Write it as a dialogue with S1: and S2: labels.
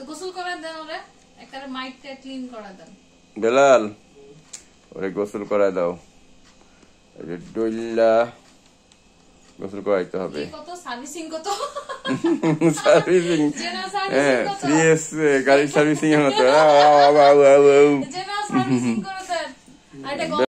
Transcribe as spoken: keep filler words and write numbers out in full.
S1: গোসল করা দেন ওরে, একবারে মাইটটা ক্লিন করা দেন।
S2: বেলাল ওরে গোসল করা দাও, এই যে ডইলা গোসল করাইতে হবে।
S1: কত সার্ভিসিং কত
S2: সার্ভিসিং
S1: জেনা সার্ভিসিং
S2: হ্যাঁ
S1: কত
S2: থ্রি এস গাড়ি সার্ভিসিং এর মতো।
S1: জেনা সার্ভিসিং করে দেন। আর এটা